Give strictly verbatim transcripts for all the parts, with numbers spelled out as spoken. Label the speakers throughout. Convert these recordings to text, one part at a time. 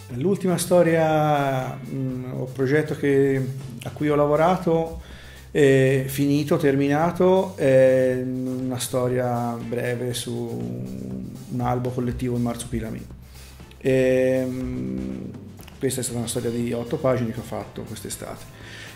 Speaker 1: L'ultima storia mh, o progetto che, a cui ho lavorato, è finito, terminato, è una storia breve su un albo collettivo in Marsupilami. E, mh, questa è stata una storia di otto pagine che ho fatto quest'estate.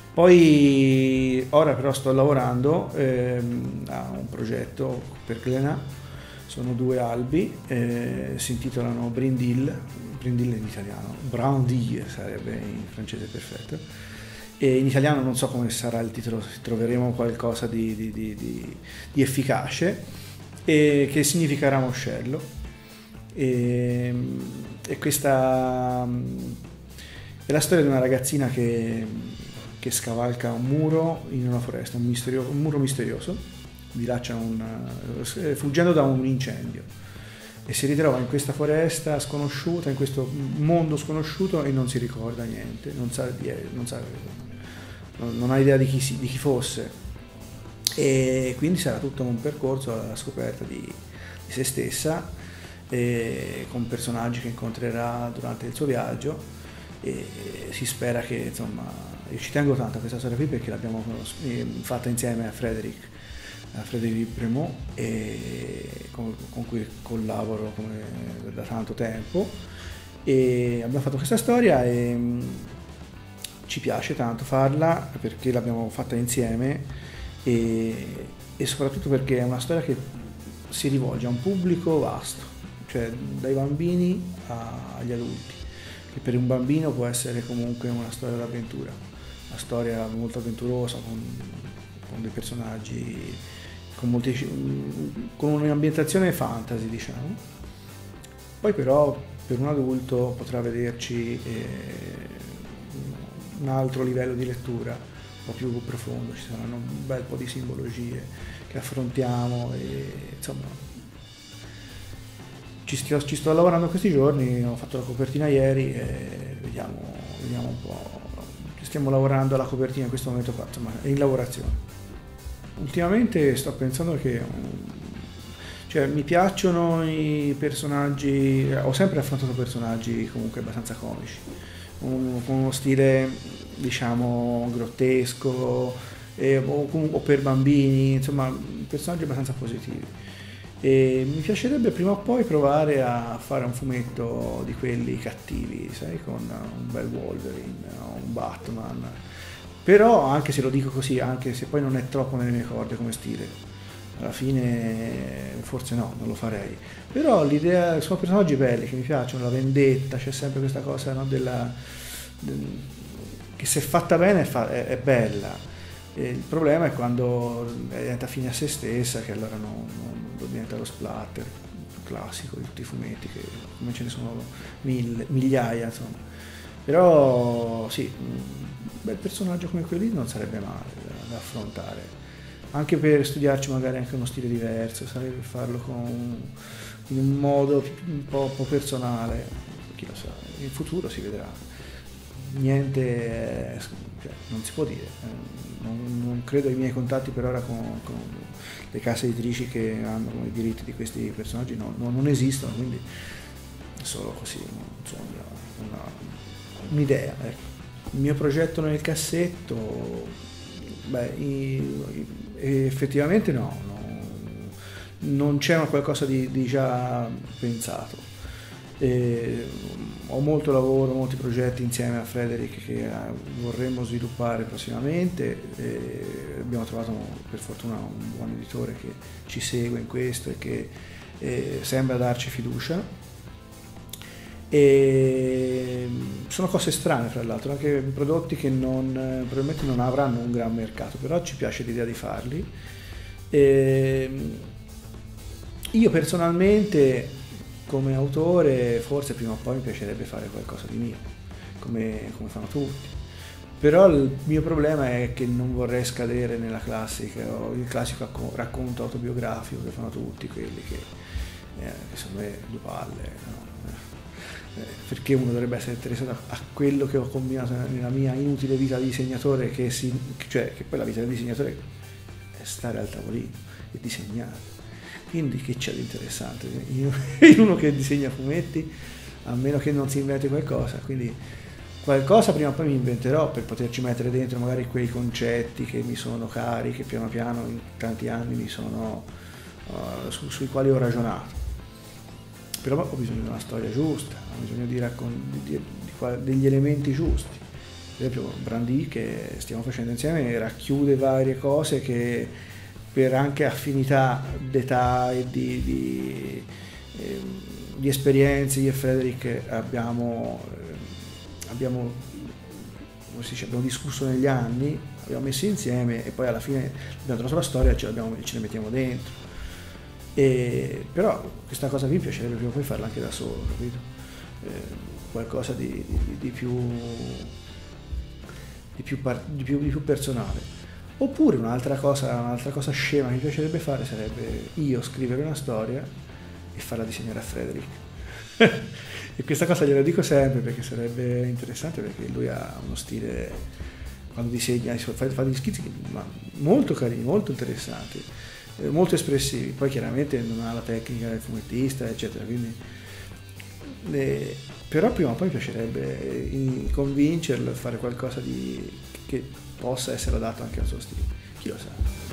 Speaker 1: Poi ora però sto lavorando ehm, a un progetto per Glénat, sono due albi, eh, si intitolano Brindille, Brindille in italiano, Brindille sarebbe in francese perfetto, e in italiano non so come sarà il titolo, troveremo qualcosa di, di, di, di, di efficace, e che significa ramoscello. E, e questa è la storia di una ragazzina che, che scavalca un muro in una foresta, un, misterio, un muro misterioso, dilaccia un, fuggendo da un incendio, e si ritrova in questa foresta sconosciuta, in questo mondo sconosciuto, e non si ricorda niente, non sa, non, sa, non ha idea di chi, si, di chi fosse, e quindi sarà tutto un percorso alla scoperta di, di se stessa, e con personaggi che incontrerà durante il suo viaggio. E si spera che, insomma, io ci tengo tanto a questa storia qui perché l'abbiamo fatta insieme a Frédéric a Frédéric Bremont, e con, con cui collaboro come da tanto tempo, e abbiamo fatto questa storia e mh, ci piace tanto farla perché l'abbiamo fatta insieme, e, e soprattutto perché è una storia che si rivolge a un pubblico vasto, cioè dai bambini a, agli adulti, che per un bambino può essere comunque una storia d'avventura, una storia molto avventurosa, con, con dei personaggi, con, molti, con un'ambientazione fantasy, diciamo. Poi però per un adulto potrà vederci eh, un altro livello di lettura, un po' più profondo, ci saranno un bel po' di simbologie che affrontiamo, e insomma Ci sto, ci sto lavorando questi giorni, ho fatto la copertina ieri e vediamo, vediamo un po'. Stiamo lavorando alla copertina in questo momento qua, insomma, è in lavorazione. Ultimamente sto pensando che, cioè, mi piacciono i personaggi, ho sempre affrontato personaggi comunque abbastanza comici, un, con uno stile, diciamo, grottesco, e, o, o per bambini, insomma, personaggi abbastanza positivi. E mi piacerebbe prima o poi provare a fare un fumetto di quelli cattivi, sai, con un bel Wolverine, un Batman. Però, anche se lo dico così, anche se poi non è troppo nelle mie corde come stile, alla fine forse no, non lo farei. Però l'idea, sono personaggi belli che mi piacciono, la vendetta, c'è sempre questa cosa, no, della, del, che se fatta bene è, fa, è, è bella. E il problema è quando diventa fine a se stessa, che allora non, non diventa lo splatter classico di tutti i fumetti, che come ce ne sono mille, migliaia, insomma. Però sì, un bel personaggio come quello lì non sarebbe male da, da affrontare, anche per studiarci magari anche uno stile diverso, sarebbe farlo con, in un modo un po', un po' personale, chi lo sa, in futuro si vedrà. Niente, cioè, non si può dire, non, non credo ai miei contatti per ora con, con le case editrici che hanno i diritti di questi personaggi, no, no, non esistono, quindi è solo così, insomma, una, un'idea. Ecco. Il mio progetto nel cassetto, beh, i, i, effettivamente no, no, non c'è qualcosa di, di già pensato. E ho molto lavoro, molti progetti insieme a Frédéric che vorremmo sviluppare prossimamente, e abbiamo trovato per fortuna un buon editore che ci segue in questo e che eh, sembra darci fiducia. E sono cose strane, fra l'altro, anche prodotti che non, probabilmente non avranno un gran mercato, però ci piace l'idea di farli. E io personalmente, come autore, forse prima o poi mi piacerebbe fare qualcosa di mio, come, come fanno tutti. Però il mio problema è che non vorrei scadere nella classica, il classico racconto autobiografico che fanno tutti quelli che, eh, che sono me due palle, no? eh, perché uno dovrebbe essere interessato a, a quello che ho combinato nella mia inutile vita di disegnatore, che, si, cioè, che poi la vita del disegnatore è stare al tavolino e disegnare. Quindi che c'è di interessante in uno che disegna fumetti? a meno che non si inventi qualcosa, quindi qualcosa prima o poi mi inventerò per poterci mettere dentro magari quei concetti che mi sono cari, che piano piano in tanti anni mi sono, uh, su, sui quali ho ragionato. Però ho bisogno di una storia giusta, ho bisogno di, raccon- di, di, di degli elementi giusti. Per esempio Brandì, che stiamo facendo insieme, racchiude varie cose che per anche affinità d'età e di, di, eh, di esperienze io e Frederick abbiamo, eh, abbiamo, come si dice, abbiamo discusso negli anni, abbiamo messo insieme e poi alla fine abbiamo trovato la storia e ce, ce ne mettiamo dentro. E, però questa cosa mi piacerebbe prima o poi farla anche da solo, capito? Eh, qualcosa di, di, di, più, di, più par, di, più, di più personale. Oppure un'altra cosa, un'altra cosa scema che mi piacerebbe fare sarebbe io scrivere una storia e farla disegnare a Frederick. E questa cosa gliela dico sempre perché sarebbe interessante, perché lui ha uno stile, quando disegna, fa, fa degli schizzi molto carini, molto interessanti, molto espressivi. Poi chiaramente non ha la tecnica del fumettista, eccetera, quindi eh, però prima o poi mi piacerebbe convincerlo a fare qualcosa di, che possa essere adatto anche al suo stile, chi lo sa.